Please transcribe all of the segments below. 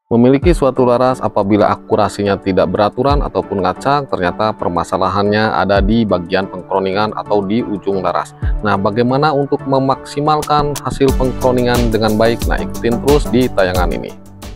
Memiliki suatu laras apabila akurasinya tidak beraturan ataupun ngacak, ternyata permasalahannya ada di bagian pengkroningan atau di ujung laras. Nah, bagaimana untuk memaksimalkan hasil pengkroningan dengan baik? Nah, ikutin terus di tayangan ini.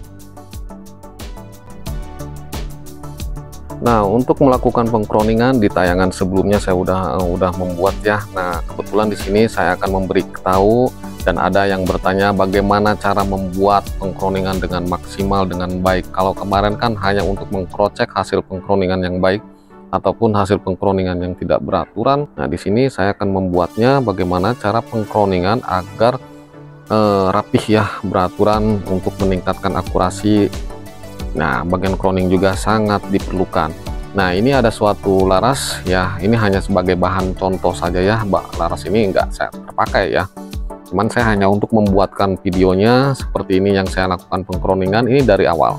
Nah, untuk melakukan pengkroningan di tayangan sebelumnya saya udah membuat ya. Nah, kebetulan di sini saya akan memberi tahu dan ada yang bertanya bagaimana cara membuat pengkroningan dengan maksimal dengan baik. Kalau kemarin kan hanya untuk mengcrosscheck hasil pengkroningan yang baik ataupun hasil pengkroningan yang tidak beraturan. Nah, di sini saya akan membuatnya bagaimana cara pengkroningan agar rapih ya, beraturan untuk meningkatkan akurasi. Nah, bagian crowning juga sangat diperlukan. Nah, ini ada suatu laras ya, ini hanya sebagai bahan contoh saja ya, laras ini enggak saya terpakai ya. Cuman saya hanya untuk membuatkan videonya seperti ini yang saya lakukan pengkroningan ini dari awal.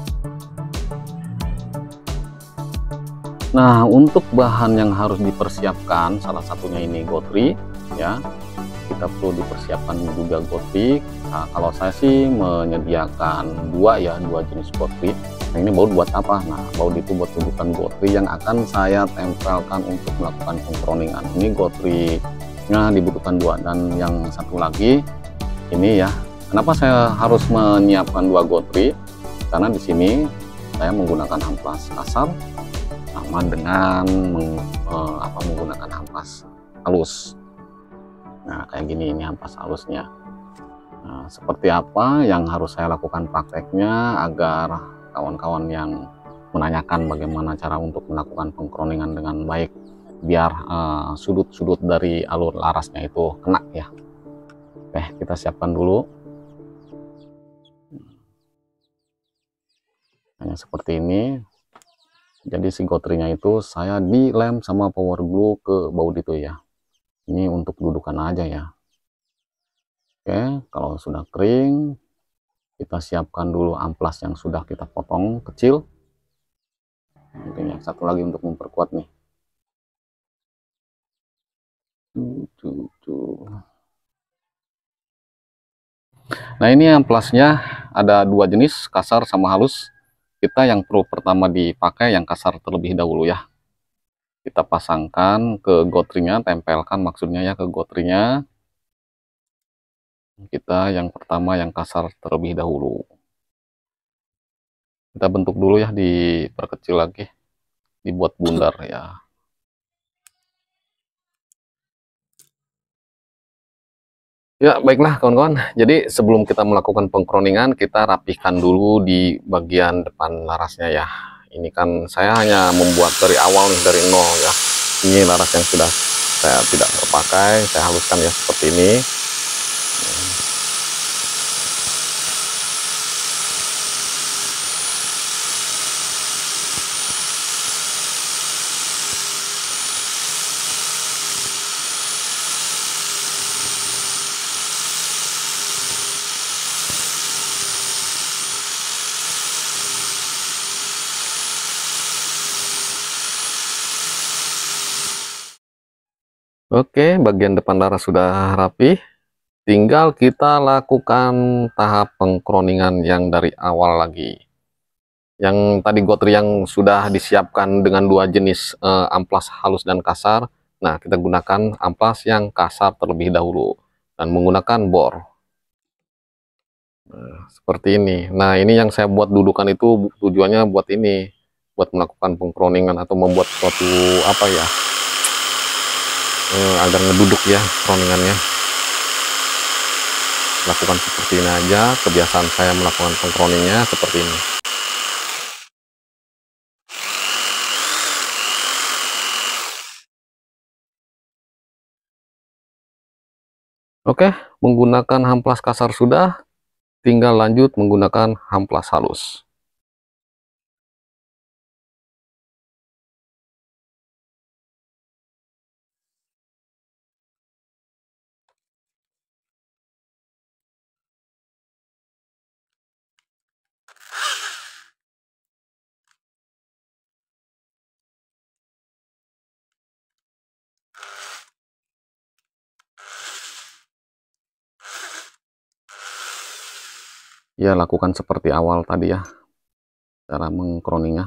Nah, untuk bahan yang harus dipersiapkan salah satunya ini gotri ya. Kita perlu dipersiapkan juga gotri. Nah, kalau saya sih menyediakan dua jenis gotri. Nah, ini baut buat apa? Nah, baut itu buat dudukan gotri yang akan saya tempelkan untuk melakukan pengkroningan. Ini gotrinya dibutuhkan dua, dan yang satu lagi ini ya. Kenapa saya harus menyiapkan dua gotri? Karena di sini saya menggunakan amplas kasar sama dengan menggunakan amplas halus. Nah, kayak gini, ini amplas halusnya. Nah, seperti apa yang harus saya lakukan prakteknya agar kawan-kawan yang menanyakan bagaimana cara untuk melakukan pengkroningan dengan baik biar sudut-sudut dari alur larasnya itu kena ya. Oke, kita siapkan dulu. Hanya seperti ini. Jadi si gotrinya itu saya dilem sama power glue ke baut itu ya. Ini untuk dudukan aja ya. Oke, kalau sudah kering, kita siapkan dulu amplas yang sudah kita potong kecil. Mungkin yang satu lagi untuk memperkuat nih. Nah, ini amplasnya ada dua jenis, kasar sama halus. Kita yang perlu pertama dipakai yang kasar terlebih dahulu ya. Kita pasangkan ke gotrinya, tempelkan maksudnya ya ke gotrinya. Kita yang pertama yang kasar terlebih dahulu. Kita bentuk dulu ya, diperkecil lagi, dibuat bundar ya. Ya, baiklah kawan-kawan. Jadi sebelum kita melakukan pengkroningan, kita rapihkan dulu di bagian depan larasnya ya. Ini kan saya hanya membuat dari awal nih, dari nol ya. Ini laras yang sudah saya tidak terpakai, saya haluskan ya seperti ini. Oke, bagian depan laras sudah rapi. Tinggal kita lakukan tahap pengkroningan yang dari awal lagi. Yang tadi gotri yang sudah disiapkan dengan dua jenis amplas halus dan kasar. Nah, kita gunakan amplas yang kasar terlebih dahulu dan menggunakan bor. Nah, seperti ini. Nah, ini yang saya buat dudukan itu tujuannya buat ini, buat melakukan pengkroningan atau membuat suatu apa ya, agar ngeduduk ya kroningannya. Lakukan seperti ini aja, kebiasaan saya melakukan pengkroningnya seperti ini. Oke, menggunakan amplas kasar sudah, tinggal lanjut menggunakan amplas halus. Ya, lakukan seperti awal tadi ya. cara mengkroningnya.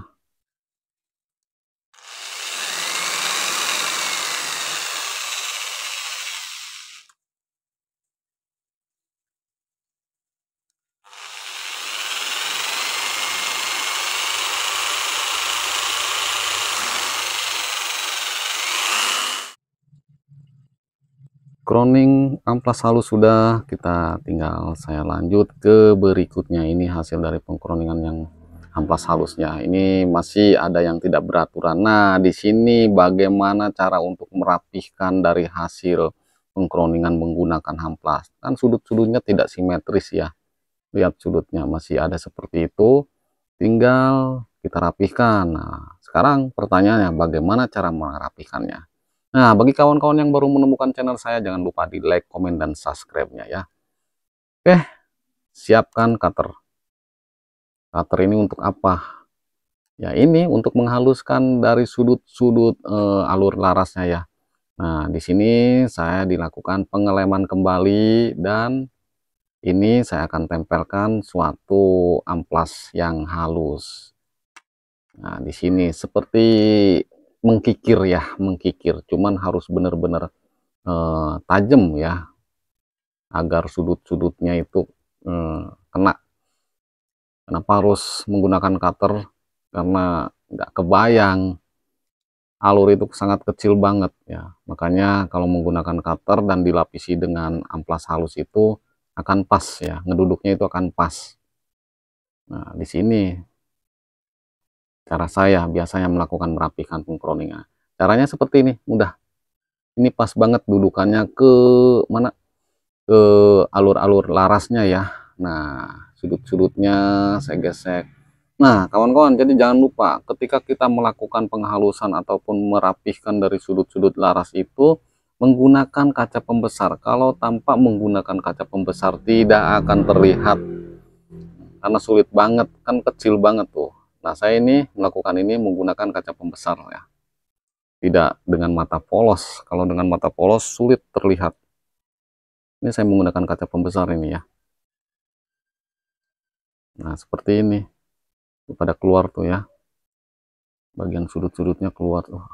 Kroning amplas halus sudah, kita tinggal saya lanjut ke berikutnya. Ini hasil dari pengkroningan yang amplas halusnya. Ini masih ada yang tidak beraturan. Nah, di sini bagaimana cara untuk merapihkan dari hasil pengkroningan menggunakan amplas. Kan sudut-sudutnya tidak simetris ya. Lihat sudutnya masih ada seperti itu. Tinggal kita rapihkan. Nah, sekarang pertanyaannya bagaimana cara merapihkannya. Nah, bagi kawan-kawan yang baru menemukan channel saya, jangan lupa di like, komen, dan subscribe-nya ya. Oke, siapkan cutter. Cutter ini untuk apa? Ya, ini untuk menghaluskan dari sudut-sudut alur larasnya ya. Nah, di sini saya dilakukan pengeleman kembali dan ini saya akan tempelkan suatu amplas yang halus. Nah, di sini seperti mengkikir ya, mengkikir. Cuman harus benar-benar tajam ya, agar sudut-sudutnya itu kena. Kenapa harus menggunakan cutter? Karena nggak kebayang, alur itu sangat kecil banget ya. Makanya kalau menggunakan cutter dan dilapisi dengan amplas halus itu akan pas ya, ngeduduknya itu akan pas. Nah, di sini cara saya biasanya melakukan merapikan pengkroningan. Caranya seperti ini, mudah. Ini pas banget dudukannya ke mana? Ke alur-alur larasnya ya. Nah, sudut-sudutnya saya gesek. Nah, kawan-kawan, jadi jangan lupa ketika kita melakukan penghalusan ataupun merapihkan dari sudut-sudut laras itu menggunakan kaca pembesar. Kalau tanpa menggunakan kaca pembesar tidak akan terlihat karena sulit banget, kan kecil banget tuh. Nah, saya ini melakukan ini menggunakan kaca pembesar ya. Tidak dengan mata polos. Kalau dengan mata polos sulit terlihat. Ini saya menggunakan kaca pembesar ini ya. Nah, seperti ini. Pada keluar tuh ya. Bagian sudut-sudutnya keluar tuh.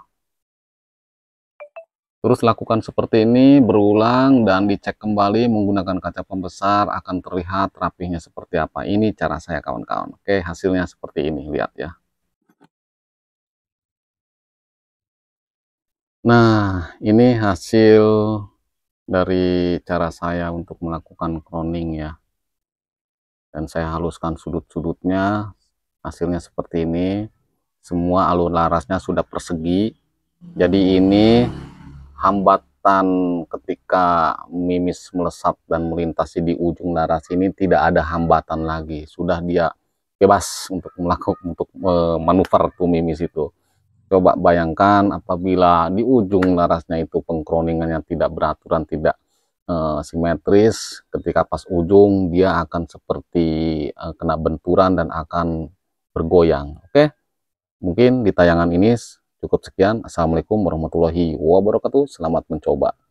Terus lakukan seperti ini berulang dan dicek kembali menggunakan kaca pembesar akan terlihat rapihnya seperti apa. Ini cara saya kawan-kawan. Oke, hasilnya seperti ini, lihat ya. Nah, ini hasil dari cara saya untuk melakukan kroning ya. Dan saya haluskan sudut-sudutnya, hasilnya seperti ini. Semua alur larasnya sudah persegi. Jadi ini hambatan ketika mimis melesat dan melintasi di ujung laras ini tidak ada hambatan lagi. Sudah dia bebas untuk melakukan manuver tuh mimis itu. Coba bayangkan apabila di ujung larasnya itu pengkroningannya tidak beraturan, tidak simetris, ketika pas ujung dia akan seperti kena benturan dan akan bergoyang. Oke, mungkin di tayangan ini cukup sekian. Assalamualaikum warahmatullahi wabarakatuh. Selamat mencoba.